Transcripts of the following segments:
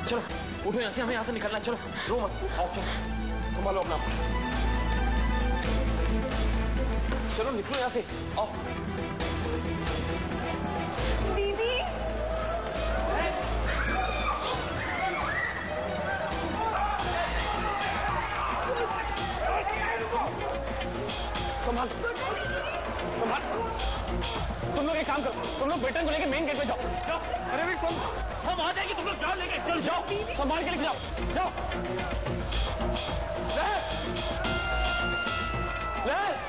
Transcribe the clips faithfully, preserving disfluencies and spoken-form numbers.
चलो उठो यहाँ से, हमें यहाँ से निकलना है। चलो रो मत, आओ चलो, संभालो अपना। चलो निकलो यहाँ से, आओ। दीदी संभाल संभाल। तुम लोग एक काम करो, तुम लोग बेटन को लेके मेन गेट पे जाओ। जाओ। अरे भी सुन, हम आ जाएंगे, तुम लोग जाओ लेके। चलो जाओ, संभाल के लेके जाओ। जाओ ले ले।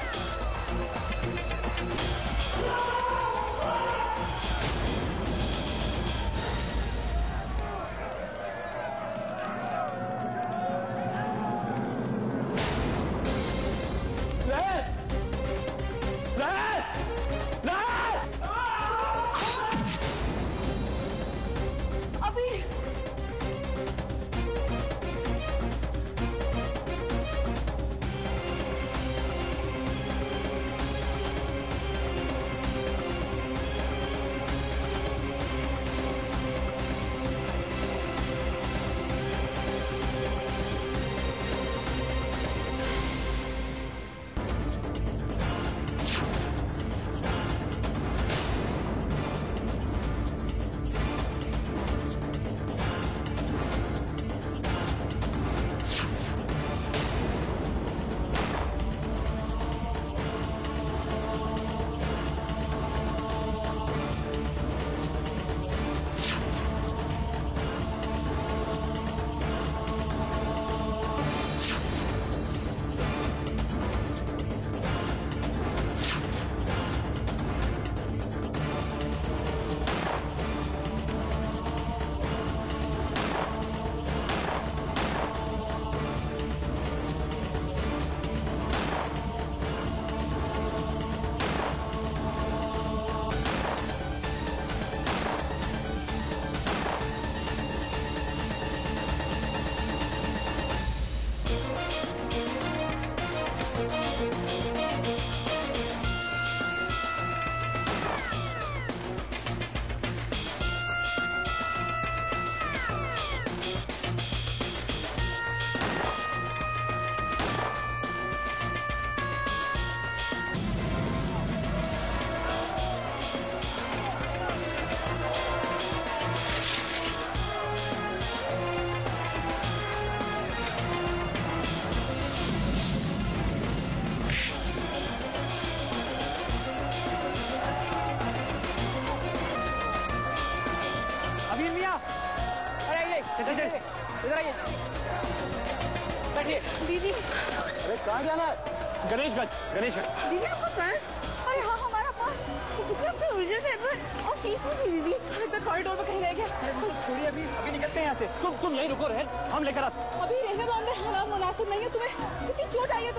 दीदी अरे कहाँ जाना है? गणेशगंज, गणेशगंज। दीदी आपका पर्स? अरे हाँ हमारा पर्स, उसमें अपने ओरिजिनल पेपर और फीस भी थी दीदी। अभी तक कॉरिडोर में कहीं रह गया। छोड़िए, अभी अभी निकलते हैं यहाँ से। तुम तुम यहीं रुको रहन, हम लेकर आते। अभी रहने दो, अंदर हवा मुनासिब नहीं है। तुम्हें इतनी चोट आई है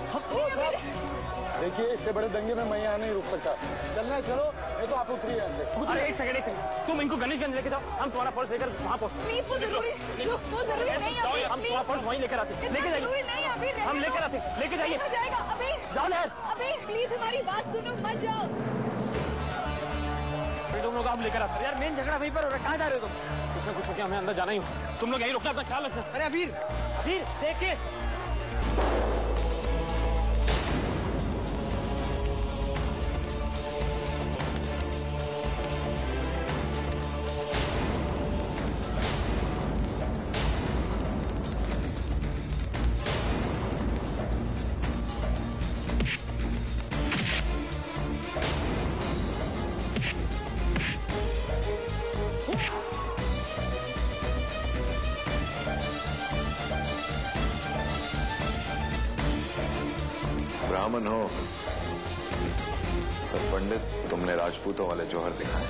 तुम्हें? देखिए इतने बड़े दंगे में मैं यहाँ नहीं रुक सकता। चलना है, चलो नहीं तो आप उतरिए यहाँ से। अरे एक सेकंड एक सेकंड, तुम इनको गणेशगंज लेके जाओ, हम तुम्हारा पर्स लेकर वहाँ पहुँच। प्लीज वो जरूरी वो जरूरी नहीं है। हम तुम्हारा पर्स वहीं लेकर आते। लेके जाइए, हम लेकर आते। लेके जाइए, जाएगा अभी। जाओ लहर। अभी प्लीज हमारी बात सुनो, मत जाओ। तुम लोग हम लेकर आते। यार मेन झगड़ा वहीं पर हो रहा है, कहाँ जा रहे हो तुम? कुछ ना कुछ हो गया, हमें अंदर जाना ही हो। तुम लोग यहीं रुकना, अपना ख्याल रखना। अरे अबीर अबीर देखिए। ब्राह्मण हो पर पंडित तुमने राजपूतों वाले जौहर दिखाए।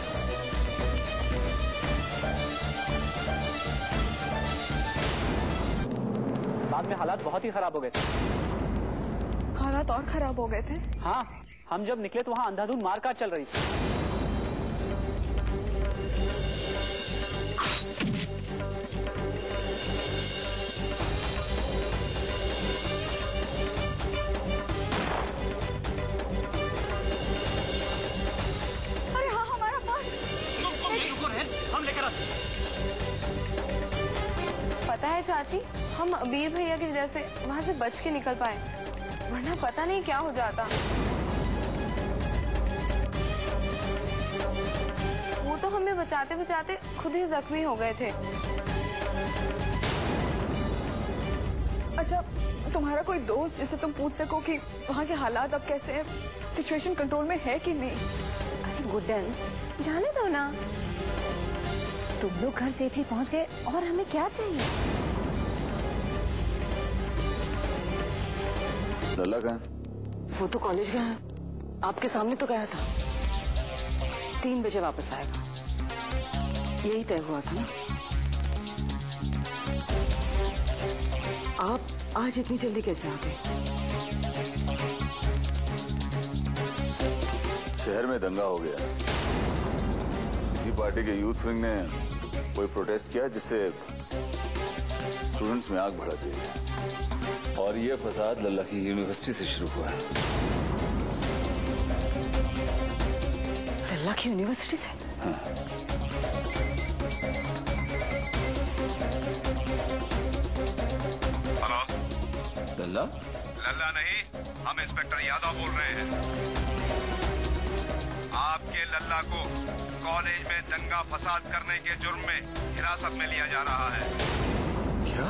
बाद में हालात बहुत ही खराब हो गए थे। हालात और खराब हो गए थे? हाँ, हम जब निकले तो वहाँ अंधाधुंध मारकाट चल रही थी। अरे हाँ हमारा पास। हम लेकर आते। चाची, हम अबीर भैया की वजह से वहाँ से बच के निकल पाए, वरना पता नहीं क्या हो जाता। वो तो हमें बचाते बचाते खुद ही जख्मी हो गए थे। अच्छा, तुम्हारा कोई दोस्त जिसे तुम पूछ सको कि वहाँ के हालात अब कैसे हैं, सिचुएशन कंट्रोल में है कि नहीं? अरे गुड्डन, जाने दो ना, तुम लोग घर सेफली पहुंच गए और हमें क्या चाहिए? लल्ला कहाँ? वो तो कॉलेज गया है, आपके सामने तो गया था। तीन बजे वापस आएगा, यही तय हुआ था ना। आप आज इतनी जल्दी कैसे आ गए? शहर में दंगा हो गया। किसी पार्टी के यूथ विंग ने कोई प्रोटेस्ट किया जिससे स्टूडेंट्स में आग भड़क गई और ये फसाद लल्ला की यूनिवर्सिटी से शुरू हुआ है। लल्ला की यूनिवर्सिटी से? हाँ। लल्ला? लल्ला नहीं, हम इंस्पेक्टर यादव बोल रहे हैं। आपके लल्ला को कॉलेज में दंगा फसाद करने के जुर्म में हिरासत में लिया जा रहा है। क्या?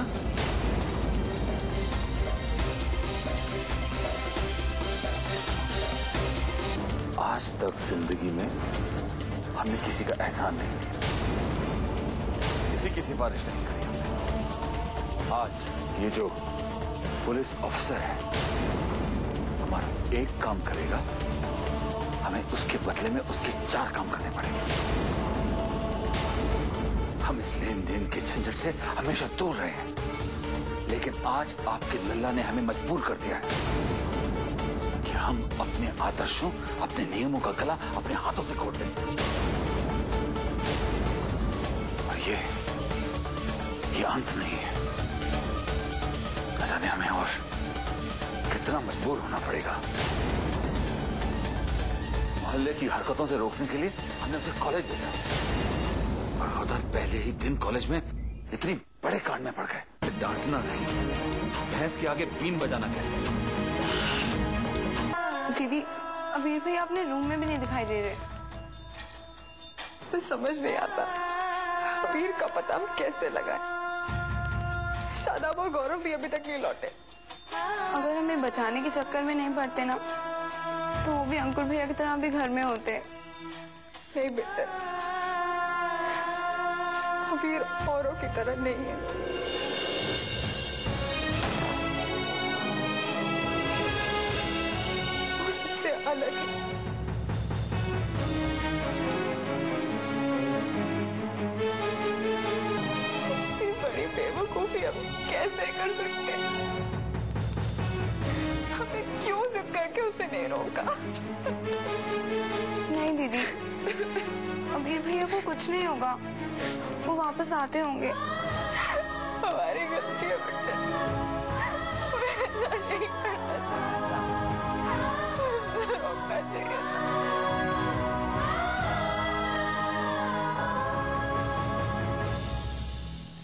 आज तक जिंदगी में हमने किसी का एहसान नहीं किया, किसी की सिफारिश नहीं करी। आज ये जो पुलिस ऑफिसर है हमारा एक काम करेगा, हमें उसके बदले में उसके चार काम करने पड़ेंगे। हम इस लेन देन के झंझट से हमेशा दूर रहे हैं, लेकिन आज आपके लल्ला ने हमें मजबूर कर दिया है कि हम अपने आदर्शों, अपने नियमों का गला अपने हाथों से घोट दें। और ये ये अंत नहीं है, न जाने हमें और कितना मजबूर होना पड़ेगा। मोहल्ले की हरकतों से रोकने के लिए हमने उसे कॉलेज भेजा और उधर पहले ही दिन कॉलेज में इतनी बड़े कांड में पड़ गए। डांटना नहीं, भैंस के आगे बीन बजाना कहते हैं। दीदी, अबीर भैया अपने रूम में भी नहीं दिखाई दे रहे। तो समझ नहीं आता अबीर का पता हम कैसे लगाए। शादाब और गौरव भी अभी तक नहीं लौटे। अगर हमें बचाने के चक्कर में नहीं पड़ते ना, तो वो भी अंकुर भैया की तरह भी घर में होते। नहीं बेटा, अबीर औरों की तरह नहीं है। वो सबसे अलग है। इतनी बड़ी बेवकूफी हम कैसे कर सकते हैं? हमें क्यों जिद करके उसे नहीं रोका? नहीं दीदी, अबीर भैया को कुछ नहीं होगा, वो वापस आते होंगे।